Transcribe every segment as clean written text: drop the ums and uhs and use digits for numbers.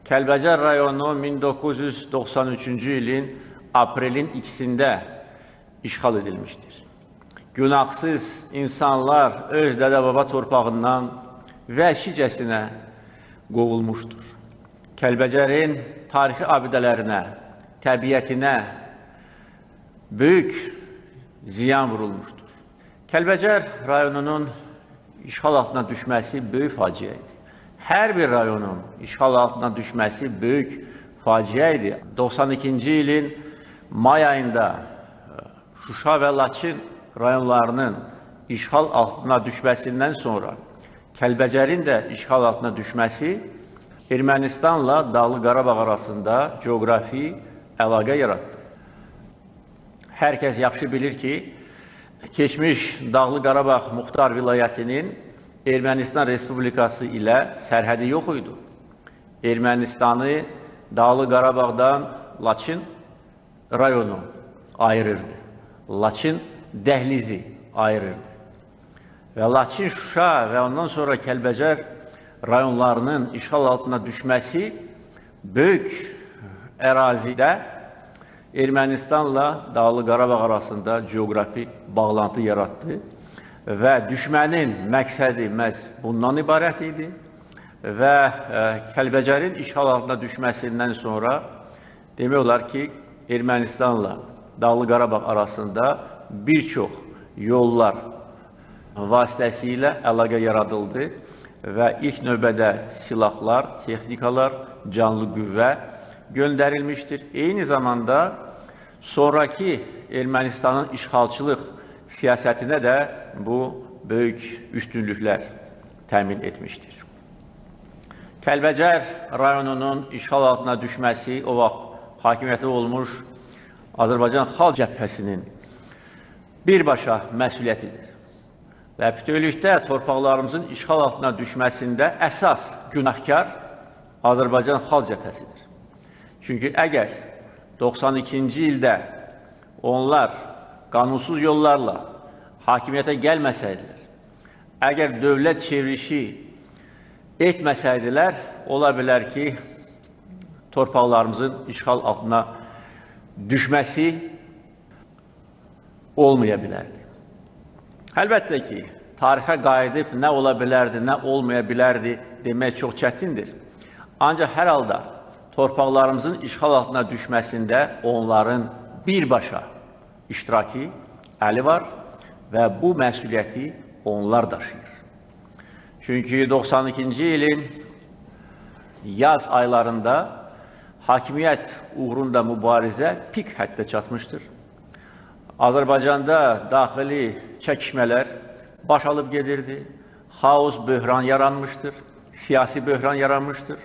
Kəlbəcər rayonu 1993-cü ilin aprelin 2-də işğal edilmişdir. Günahsız insanlar öz dədə-baba torpağından vəhşicəsinə qovulmuşdur. Kəlbəcərin tarixi abidələrinə, təbiətinə böyük ziyan vurulmuşdur. Kəlbəcər rayonunun işğal altına düşməsi böyük faciə idi. Hər bir rayonun işğal altına düşməsi böyük faciə idi. 92-ci ilin may ayında Şuşa və Laçın rayonlarının işğal altına düşməsindən sonra Kəlbəcərin də işğal altına düşməsi Ermənistanla Dağlıq Qarabağ arasında coğrafi əlaqə yaratdı. Hər kəs yaxşı bilir ki, keçmiş Dağlıq Qarabağ Muxtar Vilayətinin Ermənistan Respublikası ilə sərhədi yox idi. Ermənistanı Dağlıq Qarabağdan Laçın rayonu ayırırdı. Laçın dəhlizi ayırırdı. Və Laçın, Şuşa və ondan sonra Kəlbəcər rayonlarının işğal altına düşməsi böyük ərazidə Ermənistanla Dağlıq Qarabağ arasında coğrafi bağlantı yaratdı və düşmənin məqsədi məhz bundan ibarət idi və Kəlbəcərin işğal altına düşməsindən sonra demək olar ki, Ermənistanla Dağlıq Qarabağ arasında bir çox yollar vasitəsilə əlaqə yaradıldı və ilk növbədə silahlar, texnikalar, canlı qüvvə göndərilmişdir. Eyni zamanda sonraki Ermənistanın işğalçılıq siyasətinə də bu böyük üstünlüklər təmin etmişdir. Kəlbəcər rayonunun işğal altına düşməsi o vaxt hakimiyyəti olmuş Azərbaycan Xalq Cəbhəsinin birbaşa məsuliyyətidir. Və bütövlükdə torpaqlarımızın işğal altına düşməsində əsas günahkar Azərbaycan Xalq Cəbhəsidir. Çünki əgər 92-ci ildə onlar qanunsuz yollarla hakimiyyətə gəlməsəydilər, əgər dövlət çevrilişi etməsəydilər, ola bilər ki, torpaqlarımızın işğal altına düşməsi olmaya bilərdi. Əlbəttə ki, tarixə qayıdıb nə ola bilərdi, nə olmaya bilərdi demək çox çətindir. Ancaq hər halda torpaqlarımızın işğal altına düşməsində onların birbaşa iştiraki, əli var və bu məsuliyyəti onlar daşıyır. Çünki 92-ci ilin yaz aylarında hakimiyyət uğrunda mübarizə pik həddə çatmışdır. Azərbaycanda daxili çəkişmələr baş alıb gedirdi, xaos, böhran yaranmışdır, siyasi böhran yaranmışdır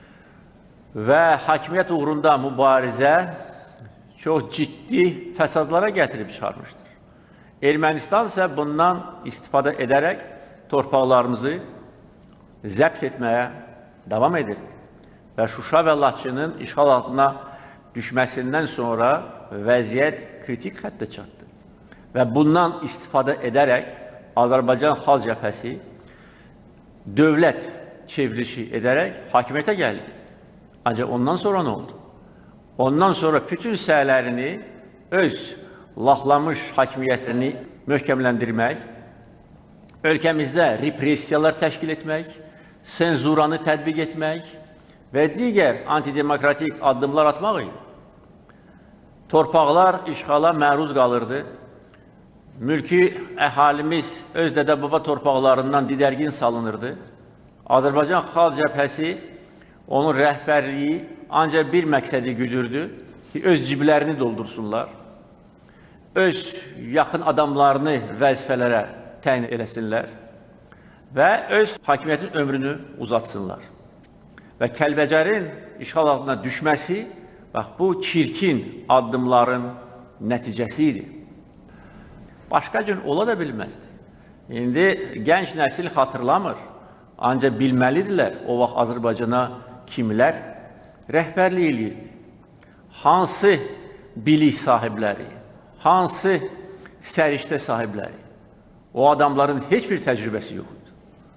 və hakimiyyət uğrunda mübarizə çox ciddi fəsadlara gətirib çıxarmışdır. Ermənistan isə bundan istifadə edərək torpaqlarımızı zəbt etməyə davam edirdi və Şuşa və Laçının işğal altına düşməsindən sonra vəziyyət kritik xəttə çatdı və bundan istifadə edərək Azərbaycan Xalq Cəbhəsi dövlət çevrilişi edərək hakimiyyətə gəldi. Ancaq ondan sonra nə oldu? Ondan sonra bütün səylərini öz laxlamış hakimiyyətini möhkəmləndirmək, ölkəmizdə repressiyalar təşkil etmək, senzuranı tətbiq etmək və digər antidemokratik addımlar atmaq idi. Torpaqlar işğala məruz qalırdı. Mülki əhalimiz öz dədə-baba torpaqlarından didərgin salınırdı. Azərbaycan Xalq Cəbhəsi, onun rəhbərliyi ancaq bir məqsədi güdürdü ki, öz ciblərini doldursunlar, öz yaxın adamlarını vəzifələrə təyin eləsinlər və öz hakimiyyətin ömrünü uzatsınlar. Və Kəlbəcərin işğal altına düşməsi, bax, bu çirkin addımların nəticəsi idi. Başqa gün ola da bilməzdi. İndi gənc nəsil xatırlamır, ancaq bilməlidirlər o vaxt Azərbaycana kimlər rəhbərlik edirdi. Hansı bilik sahibləri, hansı səriştə sahibləri. O adamların heç bir təcrübəsi yox idi.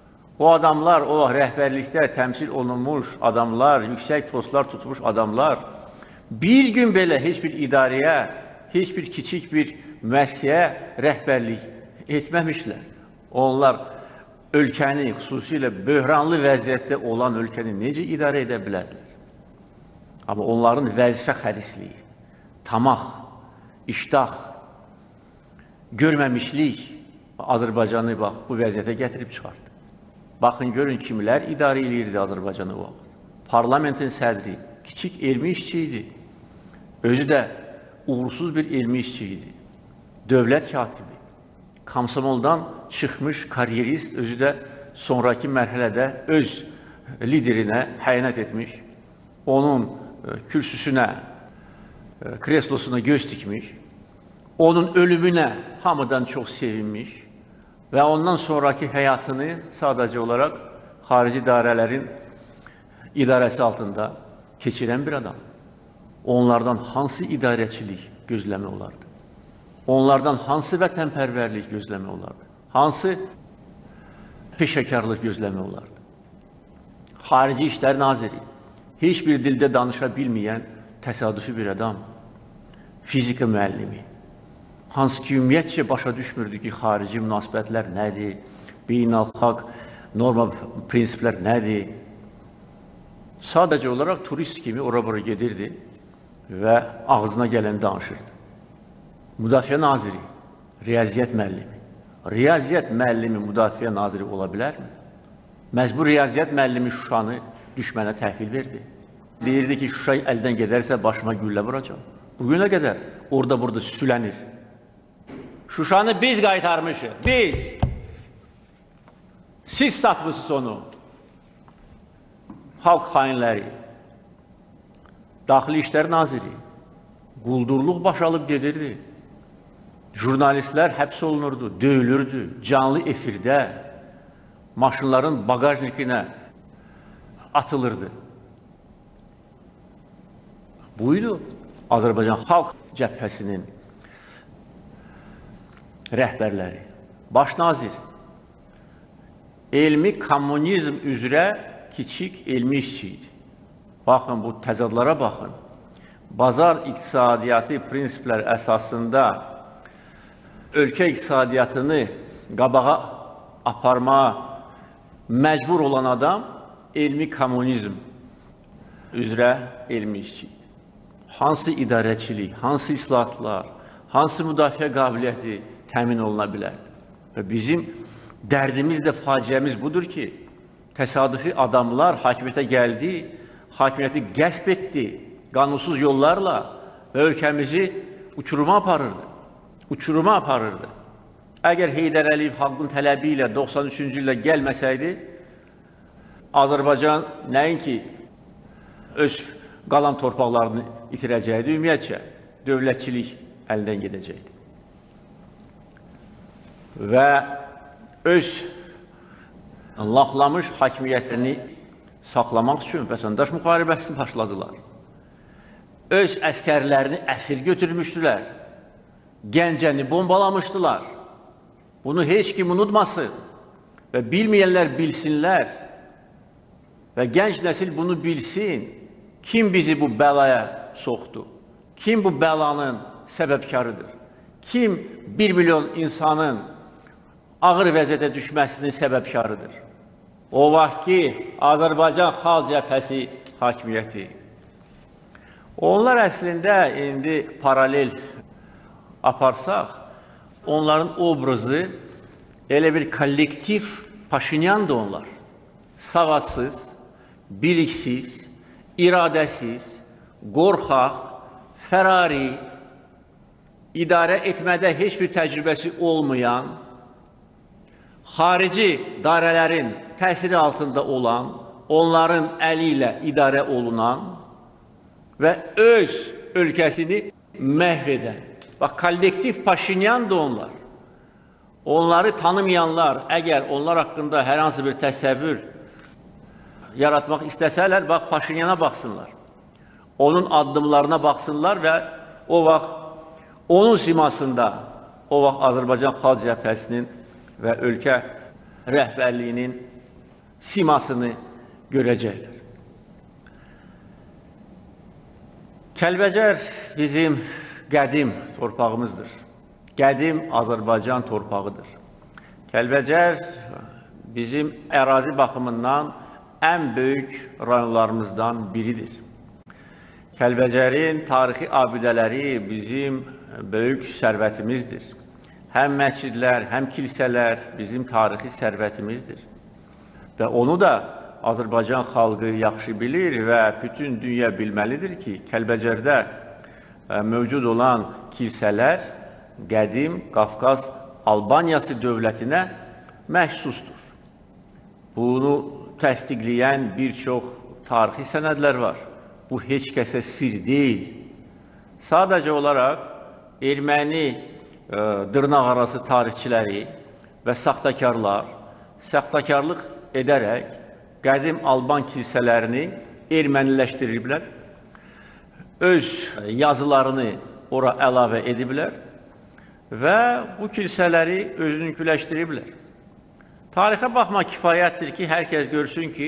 O adamlar, o rəhbərlikdə təmsil olunmuş adamlar, yüksək postlar tutmuş adamlar bir gün belə heç bir idarəyə, heç bir kiçik bir müəssisəyə rəhbərlik etməmişlər. Onlar ölkəni, xüsusilə böhranlı vəziyyətdə olan ölkəni necə idarə edə bilərdilər? Amma onların vəzifə xərisliyi, tamaq, iştah, görməmişlik Azərbaycanı bax, bu vəziyyətə gətirib çıxardı. Baxın, görün kimlər idarə edirdi Azərbaycanı o vaxt. Parlamentin sədri, kiçik elmi işçi idi. Özü də uğursuz bir elmi işçi idi. Dövlət katibi, Komsomoldan çıxmış karyerist, özü də sonraki mərhələdə öz liderinə xəyanət etmiş, onun kürsüsünə, kreslosuna göz dikmiş, onun ölümünə hamıdan çox sevinmiş və ondan sonraki həyatını sadəcə olaraq xarici idarələrin idarəsi altında keçirən bir adam. Onlardan hansı idarəçilik gözləmə olardı? Onlardan hansı vətənpərvərlik gözləmə olardı? Hansı peşəkarlıq gözləmə olardı? Xarici İşlər Naziri, heç bir dildə danışa bilməyən təsadüfi bir adam, fizika müəllimi, hansı ki, ümumiyyətcə başa düşmürdü ki, xarici münasibətlər nədir, beynəlxalq norma prinsiplər nədir? Sadəcə olaraq turist kimi ora-bura gedirdi və ağzına gələn danışırdı. Müdafiə naziri, riyaziyyat müəllimi. Riyaziyyat müəllimi müdafiə naziri ola bilərmi? Məhz bu riyaziyyat müəllimi Şuşanı düşmənə təhvil verdi. Deyirdi ki, Şuşa əldən gedərsə başıma güllə vuracaq. Bugünə qədər orada-burada süslənir. Şuşanı biz qaytarmışıq, biz. Siz satmışsınız onu. Xalq xainləri, Daxili İşlər Naziri, quldurluq baş alıb gedirdi. Jurnalistlər həbs olunurdu, döyülürdü, canlı efirdə, maşınların bagajnikinə atılırdı. Buydu Azərbaycan Xalq Cəbhəsinin rəhbərləri, baş nazir, elmi kommunizm üzrə kiçik elmi işçi idi. Baxın, bu təzadlara baxın. Bazar iqtisadiyyatı prinsiplər əsasında ölkə iqtisadiyyatını qabağa aparmağa məcbur olan adam elmi kommunizm üzrə elmi işçi idi. Hansı idarəçilik, hansı islahatlar, hansı müdafiə qabiliyyəti təmin oluna bilərdi? Və bizim dərdimiz də faciəmiz budur ki, təsadüfi adamlar hakimiyyətə gəldi, hakimiyyəti qəsb etdi, qanunsuz yollarla və ölkəmizi uçuruma aparırdı. Uçuruma aparırdı. Əgər Heydər Əliyev xalqın tələbi ilə 93-cü ildə gəlməsəydi, Azərbaycan nəinki öz qalan torpaqlarını itirəcəkdi, ümumiyyətcə dövlətçilik əldən gedəcəkdi. Və öz laxlamış hakimiyyətini saxlamaq üçün vətəndaş müharibəsini başladılar. Öz əskərlərini əsir götürmüşdülər. Gəncəni bombalamışdılar. Bunu heç kim unutmasın və bilməyənlər bilsinlər və gənc nəsil bunu bilsin. Kim bizi bu bəlaya soxdu? Kim bu bəlanın səbəbkarıdır? Kim 1 milyon insanın ağır vəziyyətə düşməsinin səbəbkarıdır? O vaxt ki, Azərbaycan Xalq Cəbhəsi hakimiyyəti. Onlar əslində indi paralel aparsaq, onların obrazı elə bir kollektiv Paşinyandır onlar. Savadsız, biliksiz, iradəsiz, qorxaq, fərari, idarə etmədə heç bir təcrübəsi olmayan, xarici dairələrin təsiri altında olan, onların əli ilə idarə olunan və öz ölkəsini məhv edən. Bax, kollektiv Paşinyandır onlar. Onları tanımayanlar, əgər onlar haqqında hər hansı bir təsəvvür yaratmaq istəsələr, bax, Paşinyana baxsınlar. Onun addımlarına baxsınlar və o vaxt onun simasında, o vaxt Azərbaycan Xalq Cəbhəsinin və ölkə rəhbərliyinin simasını görəcəklər. Kəlbəcər bizim qədim torpağımızdır. Qədim Azərbaycan torpağıdır. Kəlbəcər bizim ərazi baxımından ən böyük rayonlarımızdan biridir. Kəlbəcərin tarixi abidələri bizim böyük sərvətimizdir. Həm məscidlər, həm kilsələr bizim tarixi sərvətimizdir. Və onu da Azərbaycan xalqı yaxşı bilir və bütün dünya bilməlidir ki, Kəlbəcərdə mövcud olan kilsələr qədim Qafqaz Albaniyası dövlətinə məxsusdur. Bunu təsdiqləyən bir çox tarixi sənədlər var. Bu heç kəsə sir deyil. Sadəcə olaraq erməni dırnaqarası tarixçiləri və saxtakarlıq edərək qədim Alban kilsələrini erməniləşdiriblər, öz yazılarını ora əlavə ediblər və bu kilsələri özününkiləşdiriblər. Tarixə baxmaq kifayətdir ki, hər kəs görsün ki,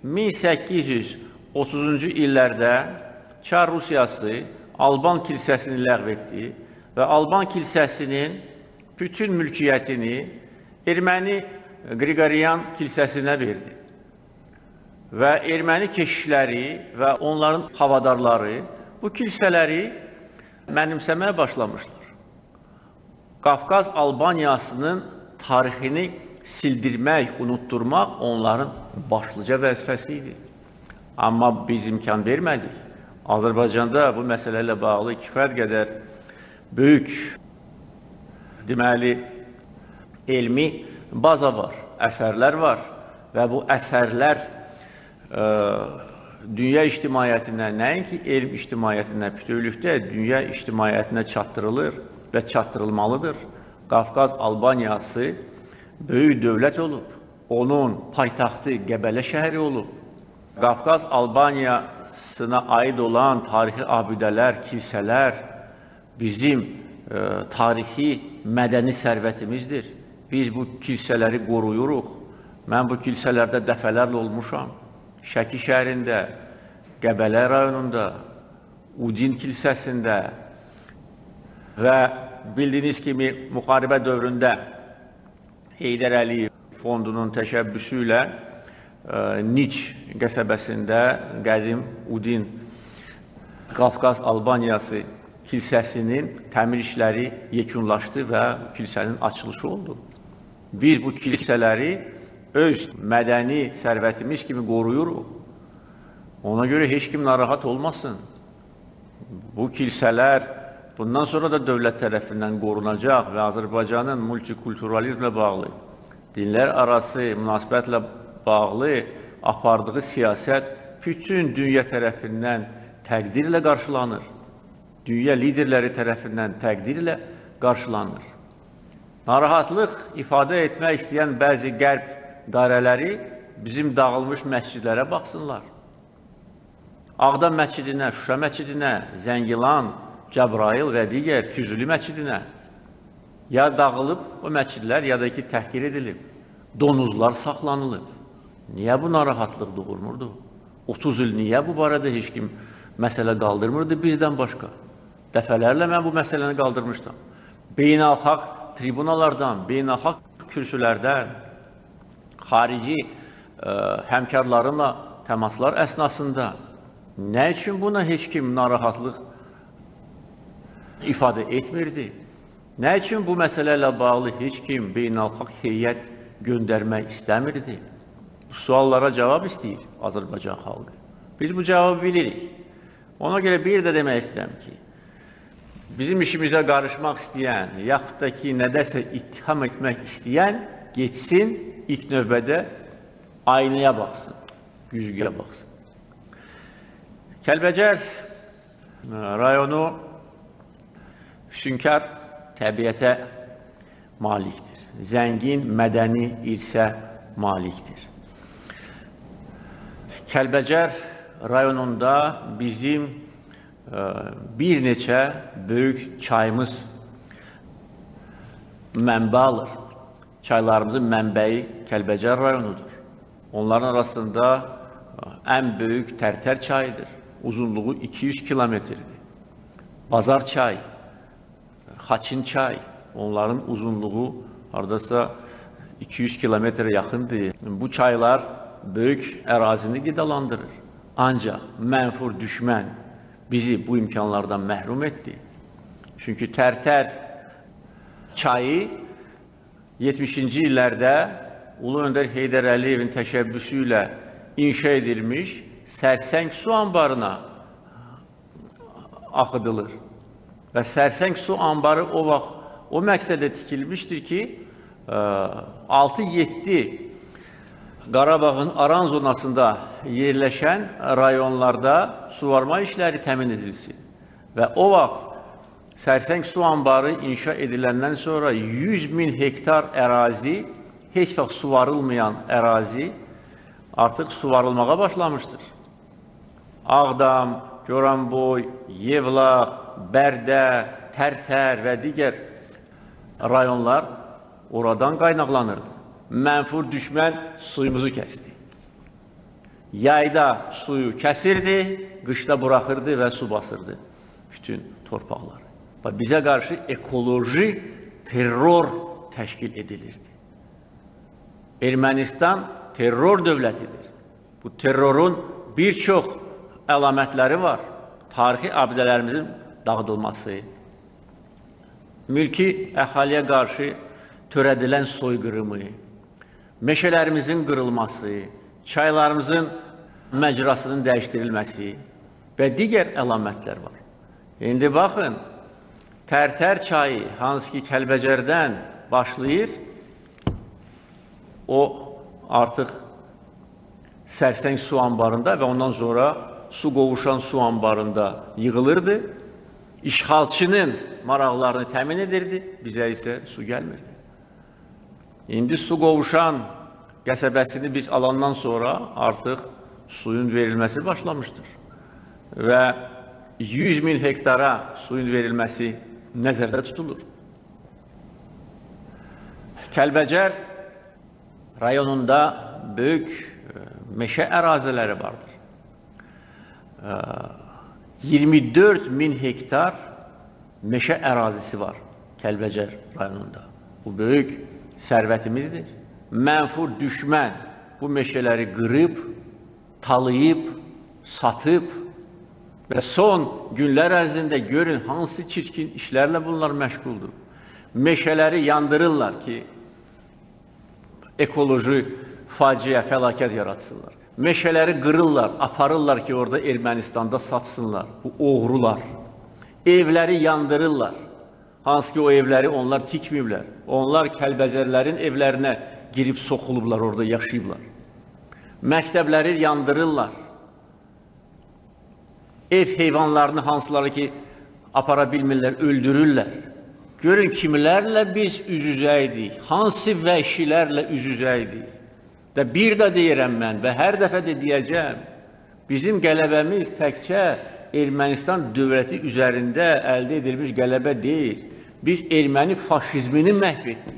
1830-cu illərdə Çar Rusiyası Alban kilsəsini ləğv etdi və Alban kilsəsinin bütün mülkiyyətini erməni Qriqoryan kilsəsinə verdi. Və erməni keşişləri və onların havadarları bu kilsələri mənimsəməyə başlamışlar. Qafqaz Albaniyasının tarixini sildirmək, unutturmaq onların başlıca vəzifəsi idi. Amma biz imkan vermədik. Azərbaycanda bu məsələ ilə bağlı kifayət qədər böyük, deməli, elmi baza var, əsərlər var və bu əsərlər dünya ictimaiyyətinə, nəinki elm ictimaiyyətinə, bütövlükdə dünya ictimaiyyətinə çatdırılır və çatdırılmalıdır. Qafqaz Albaniyası böyük dövlət olub, onun paytaxtı Qəbələ şəhəri olub. Qafqaz Albaniyasına aid olan tarixi abidələr, kilsələr bizim tarixi, mədəni sərvətimizdir. Biz bu kilsələri qoruyuruq. Mən bu kilsələrdə dəfələrlə olmuşam. Şəki şəhərində, Qəbələ rayonunda, Udin kilsəsində və bildiyiniz kimi müharibə dövründə Heydər Əliyev fondunun təşəbbüsü ilə Niç qəsəbəsində qədim Udin Qafqaz Albaniyası kilsəsinin təmir işləri yekunlaşdı və kilsənin açılışı oldu. Biz bu kilsələri öz mədəni sərvətimiz kimi qoruyuruq. Ona görə heç kim narahat olmasın. Bu kilsələr bundan sonra da dövlət tərəfindən qorunacaq və Azərbaycanın multikulturalizmlə bağlı, dinlər arası münasibətlə bağlı apardığı siyasət bütün dünya tərəfindən təqdirlə qarşılanır. Dünya liderləri tərəfindən təqdirlə qarşılanır. Narahatlıq ifadə etmək istəyən bəzi qərb dairələri bizim dağılmış məscidlərə baxsınlar. Ağdam məscidinə, Şuşa məscidinə, Zəngilan, Cəbrayıl və digər Füzuli məscidinə ya dağılıb o məscidlər ya da ki təhqir edilib, donuzlar saxlanılıb. Niyə bu narahatlıq doğurmurdu? 30 il niyə bu barədə heç kim məsələ qaldırmırdı bizdən başqa? Dəfələrlə mən bu məsələni qaldırmışdım. Beynəlxalq tribunalardan, beynəlxalq kürsülərdən, xarici həmkarlarımla təmaslar əsnasında nə üçün buna heç kim narahatlıq ifadə etmirdi? Nə üçün bu məsələ ilə bağlı heç kim beynəlxalq heyət göndərmək istəmirdi? Bu suallara cavab istəyir Azərbaycan xalqı. Biz bu cavabı bilirik. Ona görə bir də demək istəyirəm ki, bizim işimizə qarışmaq istəyən, yaxud da ki, nədəsə ittiham etmək istəyən, geçsin, ilk növbədə aynaya baxsın, güzgüyə baxsın. Kəlbəcər rayonu füsunkar təbiətə malikdir. Zəngin mədəni irsə malikdir. Kəlbəcər rayonunda bizim bir neçə böyük çayımız mənbə alır. Çaylarımızın mənbəyi Kəlbəcər rayonudur. Onların arasında en büyük Tərtər çayıdır. Uzunluğu 200 kilometrdir. Bazar çay, Xaçın çay, onların uzunluğu haradasa 200 kilometre yakındır. Bu çaylar büyük ərazini qidalandırır. Ancaq mənfur düşmən bizi bu imkanlardan məhrum etdi. Çünki Tərtər çayı 70-ci illərdə Ulu Öndər Heydər Əliyevin təşəbbüsü ilə inşa edilmiş Sərsəng su anbarına axıdılır. Və Sərsəng su anbarı o vaxt o məqsədə tikilmişdir ki, 6-7 Qarabağın Aran zonasında yerləşən rayonlarda suvarma işləri təmin edilsin. Və o vaxt Sərsəng su anbarı inşa ediləndən sonra 100.000 hektar ərazi, heç vaxt suvarılmayan ərazi artıq suvarılmağa başlamışdır. Ağdam, Goranboy, Yevlax, Bərdə, Tərtər və digər rayonlar oradan qaynaqlanırdı. Mənfur düşmən suyumuzu kəsdi. Yayda suyu kəsirdi, qışda buraxırdı və su basırdı bütün torpaqları. Bizə qarşı ekoloji terror təşkil edilirdi. Ermənistan terror dövlətidir. Bu terrorun bir çox əlamətləri var. Tarixi abidələrimizin dağıdılması, mülki əhaliyə qarşı törədilən soyqırımı, meşələrimizin qırılması, çaylarımızın məcrasının dəyişdirilməsi və digər əlamətlər var. İndi baxın, Tərtər çayı, hansı ki Kəlbəcərdən başlayır, o artıq Sərsəng su anbarında və ondan sonra su qovuşan su anbarında yığılırdı. İşğalçının maraqlarını təmin edirdi, bizə isə su gəlmirdi. İndi su qovuşan qəsəbəsini biz alandan sonra artıq suyun verilməsi başlamışdır. Və 100.000 hektara suyun verilməsi nəzərdə tutulur. Kəlbəcər rayonunda böyük meşə əraziləri vardır. 24.000 hektar meşə ərazisi var Kəlbəcər rayonunda. Bu böyük sərvətimizdir. Mənfur düşmən bu meşələri qırıb, talayıb, satıb və son günlər ərzində görün hansı çirkin işlərlə bunlar məşğuldur. Meşələri yandırırlar ki, ekoloji faciə, fəlakət yaratsınlar. Meşələri qırırlar, aparırlar ki, orada Ermənistanda satsınlar. Bu oğrular. Evləri yandırırlar. Hansı ki, o evləri onlar tikməyiblər. Onlar Kəlbəcərlərin evlərinə girib soxulublar, orada yaşayıblar. Məktəbləri yandırırlar. Ev heyvanlarını hansıları ki, apara bilmirlər, öldürürlər. Görün, kimlərlə biz üz-üzəydik, hansı vəhşilərlə üz-üzəydik. Və bir də deyirəm mən və hər dəfə də deyəcəm, bizim qələbəmiz təkcə Ermənistan dövləti üzərində əldə edilmiş qələbə deyil. Biz erməni faşizmini məhv etdik.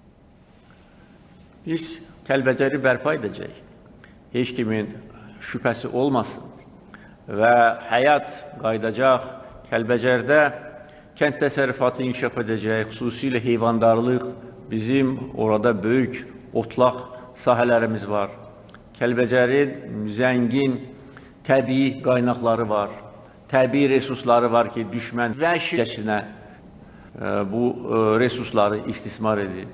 Biz Kəlbəcəri bərpa edəcəyik. Heç kimin şübhəsi olmasın. Və həyat qaydacaq. Kəlbəcərdə kənd təsərrüfatı inkişaf edəcək, xüsusilə heyvandarlıq, bizim orada böyük otlaq sahələrimiz var. Kəlbəcərin zəngin təbii qaynaqları var. Təbii resursları var ki, düşmən vəhşicəsinə bu resursları istismar edib.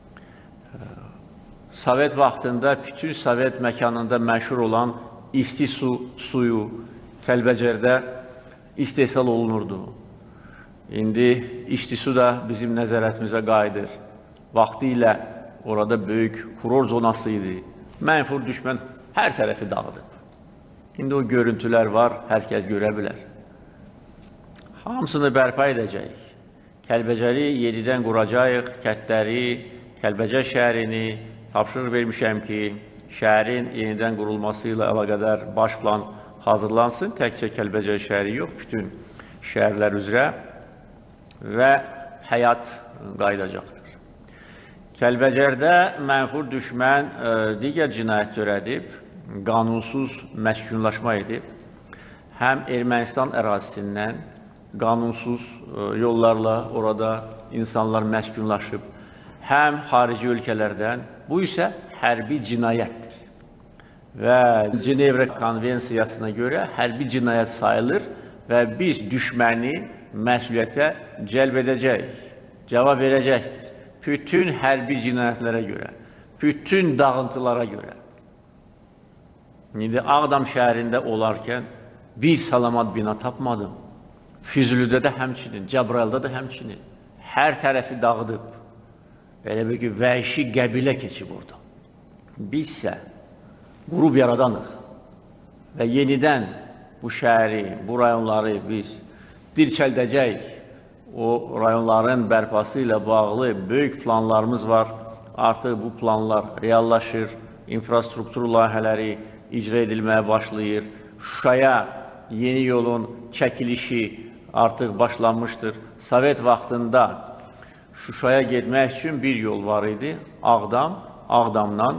Sovet vaxtında bütün Sovet məkanında məşhur olan isti suyu Kəlbəcərdə istehsal olunurdu. İndi isti su da bizim nəzarətimizə qayıdır. Vaxtı ilə orada böyük kuror zonası idi. Mənfur düşmən hər tərəfi dağıdıb. İndi o görüntülər var, hər kəs görə bilər. Hamısını bərpa edəcəyik. Kəlbəcəri yenidən quracağıq, kətləri, Kəlbəcər şəhərini tapşırıq vermişəm ki, şəhərin yenidən qurulması ilə əlaqədar baş plan hazırlansın. Təkcə Kəlbəcər şəhəri yox, bütün şəhərlər üzrə və həyat qaydacaqdır. Kəlbəcərdə mənfur düşmən digər cinayət törədib, qanunsuz məskunlaşma edib, həm Ermənistan ərazisindən qanunsuz yollarla orada insanlar məskunlaşıb, həm xarici ölkələrdən, bu isə hərbi cinayətdir. Və Cenevra konvensiyasına görə hərbi cinayət sayılır və biz düşməni məsuliyyətə cəlb edəcəyik, cavab verəcəkdir. Bütün hərbi cinayətlərə görə, bütün dağıntılara görə. İndi Ağdam şəhərində olarkən bir salamat bina tapmadım. Füzulidə də həmçinin, Cəbrayılda da həmçinin. Hər tərəfi dağıdıb. Belə bir ki, vəhşi qəbilə keçib orada. Bizsə qurub yaradanıq və yenidən bu şəhəri, bu rayonları biz dirçəldəcəyik. O rayonların bərpası ilə bağlı böyük planlarımız var. Artıq bu planlar reallaşır, infrastruktur layihələri icra edilməyə başlayır. Şuşaya yeni yolun çəkilişi artıq başlanmışdır. Sovet vaxtında Şuşaya getmək üçün bir yol var idi. Ağdam, Ağdamdan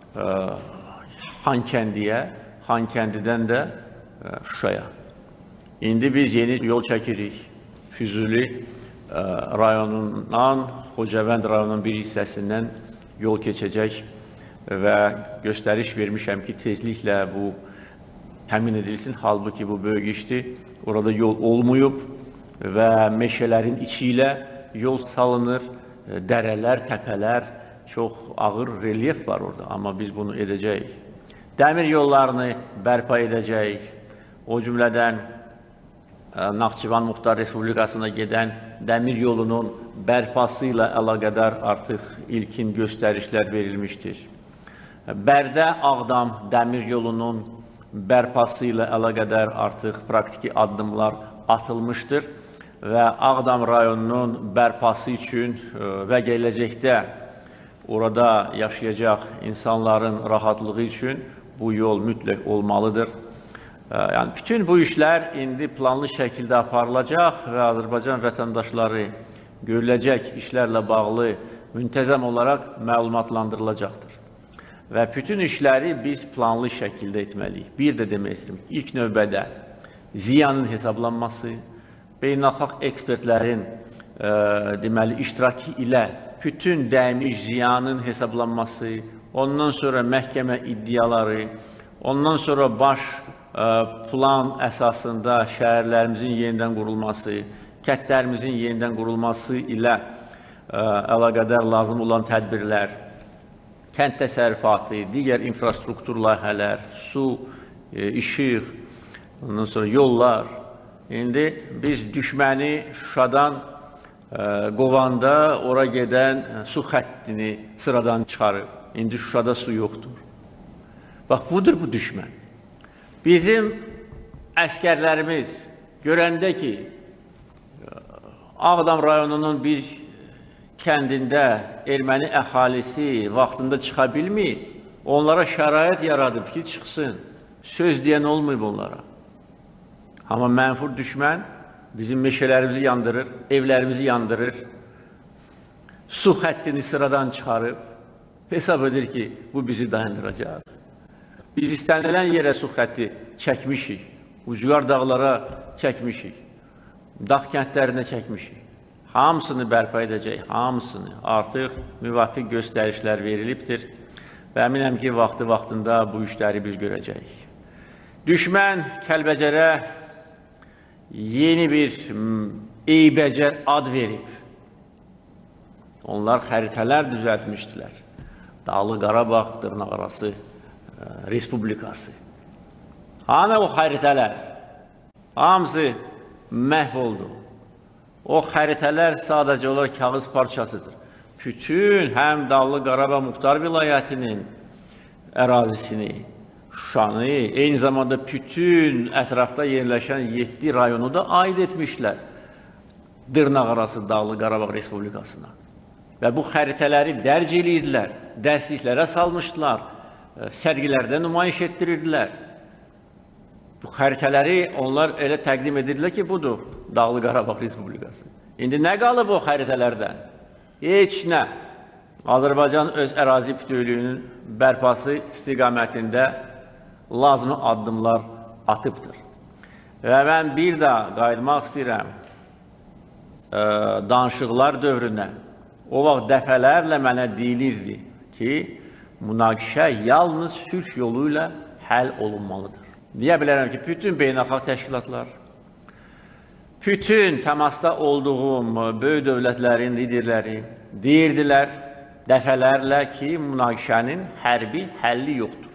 Xankəndiyə, Xankəndidən də Şuşaya. İndi biz yeni yol çəkirik. Füzuli rayonundan, Xocavənd rayonunun bir hissəsindən yol keçəcək və göstəriş vermişəm ki, tezliklə bu təmin edilsin. Halbuki bu böyük işdir. Orada yol olmayıb və meşələrin içi ilə yol salınır. Dərələr, təpələr, çox ağır relyef var orada. Amma biz bunu edəcəyik. Dəmir yollarını bərpa edəcəyik. O cümlədən Naxçıvan Muxtar Respublikasına gedən dəmir yolunun bərpası ilə əlaqədar artıq ilkin göstərişlər verilmişdir. Bərdə-Ağdam dəmir yolunun bərpası ilə əlaqədar artıq praktiki addımlar atılmışdır və Ağdam rayonunun bərpası üçün və gələcəkdə orada yaşayacaq insanların rahatlığı üçün bu yol mütləq olmalıdır. Yəni, bütün bu işlər indi planlı şəkildə aparılacaq və Azərbaycan vətəndaşları görüləcək işlərlə bağlı müntəzəm olaraq məlumatlandırılacaqdır. Və bütün işləri biz planlı şəkildə etməliyik. Bir də demək istəyirəm, ilk növbədə ziyanın hesablanması, beynəlxalq ekspertlərin iştirakı ilə bütün dəymiş ziyanın hesablanması, ondan sonra məhkəmə iddiaları, ondan sonra baş plan əsasında şəhərlərimizin yenidən qurulması, kəndlərimizin yenidən qurulması ilə əlaqədar lazım olan tədbirlər, kənd təsərrüfatı, digər infrastruktur layihələr, su, işıq, ondan sonra yollar. İndi biz düşməni Şuşadan qovanda ora gedən su xəttini sıradan çıxarıb. İndi Şuşada su yoxdur. Bax, budur bu düşmən. Bizim əskərlərimiz görəndə ki, Ağdam rayonunun bir kəndində erməni əhalisi vaxtında çıxa bilməyib, onlara şərait yaradıb ki, çıxsın. Söz deyən olmayıb onlara. Amma mənfur düşmən bizim meşələrimizi yandırır, evlərimizi yandırır, su xəttini sıradan çıxarıb, hesab edir ki, bu bizi dayandıracaq. Biz istənilən yerə su xətti çəkmişik, ucqar dağlara çəkmişik, dağ kəndlərinə çəkmişik. Hamısını bərpa edəcək, hamısını. Artıq müvafiq göstərişlər verilibdir və əminəm ki, vaxtında bu işləri biz görəcəyik. Düşmən Kəlbəcərə yeni bir eybəcər ad verib. Onlar xəritələr düzəltmişdilər. Dağlı Qarabağ, Dırnaqarası Respublikası. Hani o xəritələr? Hamısı məhv oldu. O xəritələr sadəcə olaraq kağız parçasıdır. Bütün həm Dağlı Qarabağ Muxtar Vilayətinin ərazisini, Şuşanı, eyni zamanda bütün ətrafda yerləşən 7 rayonu da aid etmişlər Dırnaqarası Dağlı Qarabağ Respublikasına. Və bu xəritələri dərc edirdilər, dərsliklərə salmışdılar, sərgilərdə nümayiş etdirirdilər. Bu xəritələri onlar elə təqdim edirdilər ki, budur Dağlı Qarabağ Respublikası. İndi nə qalıb o xəritələrdən? Heç nə. Azərbaycan öz ərazi bütövlüyünün bərpası istiqamətində lazımi addımlar atıbdır. Və mən bir daha qayıtmaq istəyirəm danışıqlar dövrünə. O vaxt dəfələrlə mənə deyilirdi ki, münaqişə yalnız sülh yolu ilə həll olunmalıdır. Deyə bilərəm ki, bütün beynəlxalq təşkilatlar, bütün təmasda olduğum böyük dövlətlərin liderləri deyirdilər dəfələrlə ki, münaqişənin hərbi həlli yoxdur.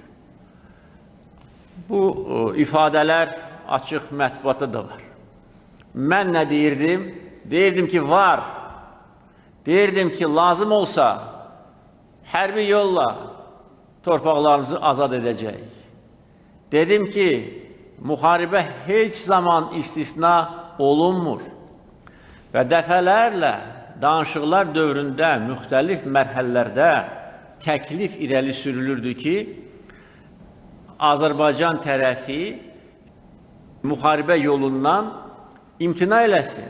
Bu ifadələr açıq mətbuatda da var. Mən nə deyirdim? Deyirdim ki, var. Deyirdim ki, lazım olsa hərbi yolla torpaqlarımızı azad edəcək. Dedim ki, müharibə heç zaman istisna olunmur və dəfələrlə danışıqlar dövründə müxtəlif mərhələlərdə təklif irəli sürülürdü ki, Azərbaycan tərəfi müharibə yolundan imtina eləsin.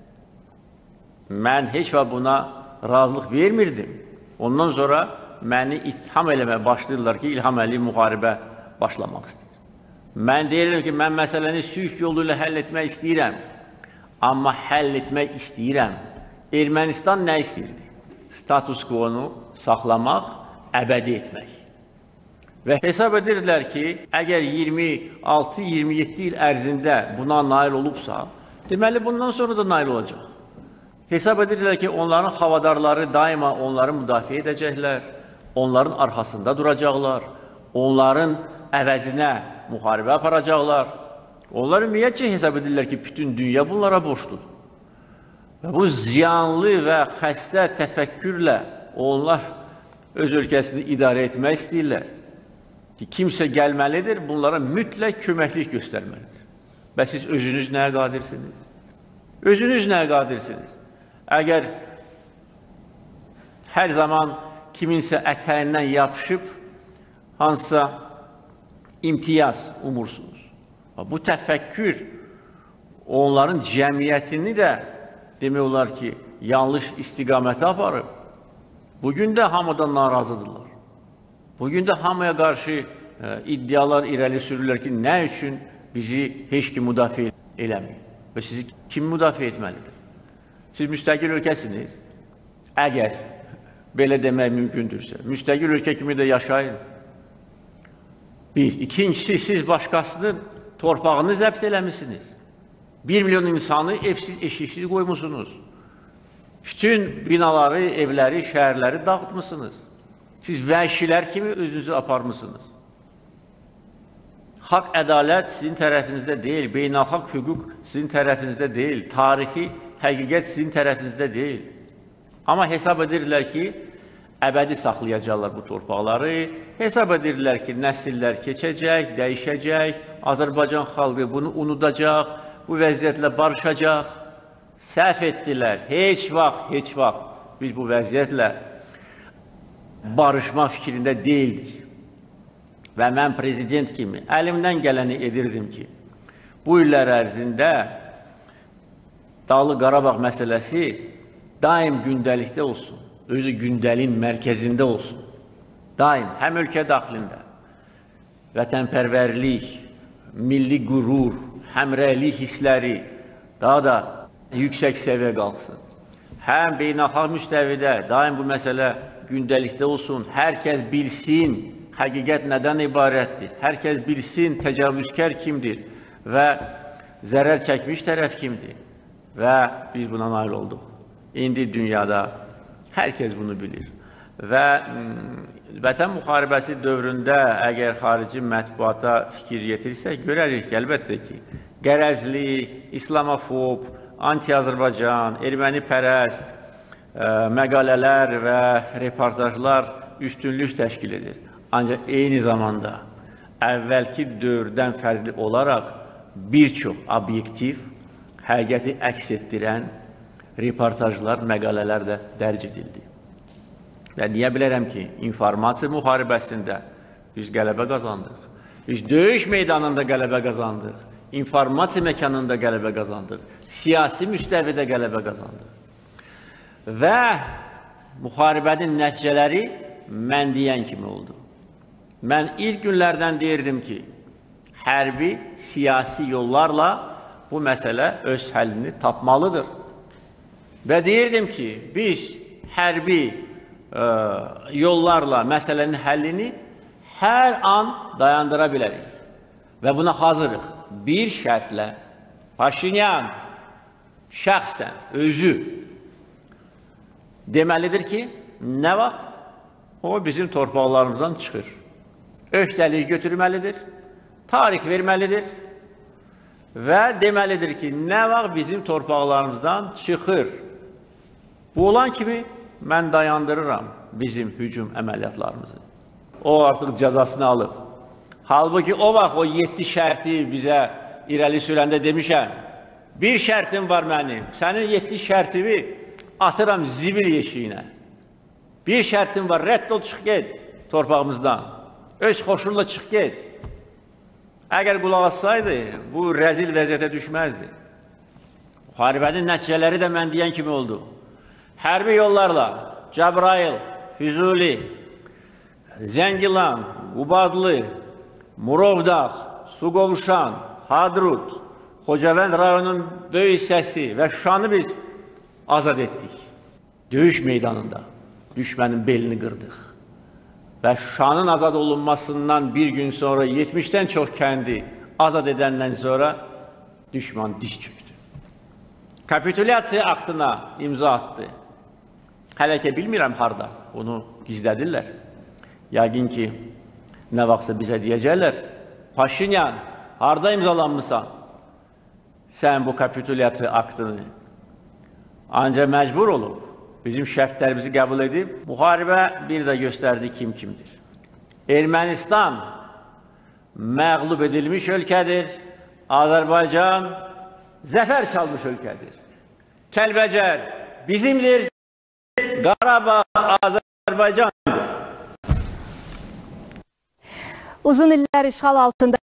Mən heç vaxt buna razılıq vermirdim. Ondan sonra məni itham eləməyə başlayırlar ki, İlham Əliyev müharibə başlamaq istəyir. Mən deyirəm ki, mən məsələni sülh yolu ilə həll etmək istəyirəm. Amma həll etmək istəyirəm. Ermənistan nə istəyirdi? Status quo-nu saxlamaq, əbədi etmək. Və hesab edirdilər ki, əgər 26-27 il ərzində buna nail olubsa, deməli bundan sonra da nail olacaq. Hesab edirdilər ki, onların havadarları daima onları müdafiə edəcəklər, onların arxasında duracaqlar, onların əvəzinə müharibə aparacaqlar. Onlar ümumiyyətcə hesab edirlər ki, bütün dünya bunlara borçludur. Və bu ziyanlı və xəstə təfəkkürlə onlar öz ölkəsini idarə etmək istəyirlər. Ki, kimsə gəlməlidir, bunlara mütləq köməklik göstərməlidir. Və siz özünüz nəyə qadirsiniz? Özünüz nəyə qadirsiniz? Əgər hər zaman kiminsə ətəyindən yapışıb, hansısa imtiyaz umursunuz. Bu təfəkkür onların cəmiyyətini də demək olar ki, yanlış istiqamətə aparıb. Bugün də hamıdan narazıdırlar. Bugün də hamıya qarşı iddialar irəli sürürlər ki, nə üçün bizi heç kim müdafiə eləmir və sizi kim müdafiə etməlidir? Siz müstəqil ölkəsiniz, əgər belə demək mümkündürsə, müstəqil ölkə kimi də yaşayın. Bir, ikincisi, siz başqasının torpağını zəbt eləmişsiniz. 1 milyon insanı evsiz, eşiksiz qoymuşsunuz. Bütün binaları, evləri, şəhərləri dağıtmışsınız. Siz vəhşilər kimi özünüzü aparmışsınız. Haqq, ədalət sizin tərəfinizdə deyil, beynəlxalq hüquq sizin tərəfinizdə deyil, tarixi həqiqət sizin tərəfinizdə deyil. Amma hesab edirlər ki, əbədi saxlayacaqlar bu torpaqları, hesab edirlər ki, nəsillər keçəcək, dəyişəcək, Azərbaycan xalqı bunu unudacaq, bu vəziyyətlə barışacaq. Səhv etdilər, heç vaxt biz bu vəziyyətlə barışma fikrində deyildik. Və mən prezident kimi əlimdən gələni edirdim ki, bu illər ərzində Dağlıq Qarabağ məsələsi daim gündəlikdə olsun, özü gündəlin mərkəzində olsun. Daim, həm ölkə daxilində, vətənpərvərlik, milli qürur, həmrəylik hissləri daha da yüksək səviyyə qalxsın. Həm beynəlxalq müstəvidə daim bu məsələ gündəlikdə olsun, hər kəs bilsin, həqiqət nədən ibarətdir, hər kəs bilsin, təcavüzkar kimdir və zərər çəkmiş tərəf kimdir və biz buna nail olduq. İndi dünyada hər kəs bunu bilir və Vətən müharibəsi dövründə əgər xarici mətbuata fikir yetirsək, görərik ki, əlbəttə ki, qərəzli, islamofob, anti-Azərbaycan, erməni-pərəst məqalələr və reportajlar üstünlük təşkil edir. Ancaq eyni zamanda əvvəlki dövrdən fərqli olaraq bir çox obyektiv, həqiqəti əks etdirən reportajlar, məqalələr də dərc edildi. Və deyə bilərəm ki, informasiya müharibəsində biz qələbə qazandıq. Biz döyüş meydanında qələbə qazandıq. İnformasiya məkanında qələbə qazandıq. Siyasi müstəvidə qələbə qazandıq. Və müharibənin nəticələri mən deyən kimi oldu. Mən ilk günlərdən deyirdim ki, hərbi, siyasi yollarla bu məsələ öz həllini tapmalıdır. Və deyirdim ki, biz hərbi yollarla məsələnin həllini hər an dayandıra bilərik. Və buna hazırıq. Bir şərtlə Paşinyan şəxsən, özü deməlidir ki, nə vaxt o bizim torpaqlarımızdan çıxır. Öhdəliyi götürməlidir, tarix verməlidir və deməlidir ki, nə vaxt bizim torpaqlarımızdan çıxır. Bu olan kimi mən dayandırıram bizim hücum əməliyyatlarımızı. O artıq cəzasını alıb. Halbuki o vaxt o 7 şərti bizə irəli sürəndə demişəm, bir şərtim var mənim, sənin 7 şərtimi atıram zibil yeşiyinə. Bir şərtim var, rədd ol, çıx get torpağımızdan. Öz xoşunla çıx get. Əgər qulaq assaydı, bu rəzil vəziyyətə düşməzdi. Müharibənin nəticələri də mən deyən kimi oldu. Hərbi yollarla Cəbrayıl, Füzuli, Zəngilan, Qubadlı, Murovdağ, Suqovuşan, Hadrut, Xocavənd rayonunun böyük hissəsi və Şuşanı biz azad etdik. Döyüş meydanında düşmənin belini qırdıq. Və Şuşanın azad olunmasından bir gün sonra 70'dən çox kəndi azad edəndən sonra düşman diş çöktü. Kapitulyasiya aktına imza attı. Hələ ki bilmirəm harda, onu gizlədirlər. Yəqin ki, nə vaxtsa bizə deyəcəklər, Paşinyan, harda imzalanmısan? Sən bu kapitulyasiya aktını ancaq məcbur olub, bizim şərtlərimizi qəbul edib, müharibə bir də göstərdi kim kimdir. Ermənistan məğlub edilmiş ölkədir, Azərbaycan zəfər çalmış ölkədir. Kəlbəcər bizimdir, Qarabağ Azərbaycandır. Uzun illər işğal altında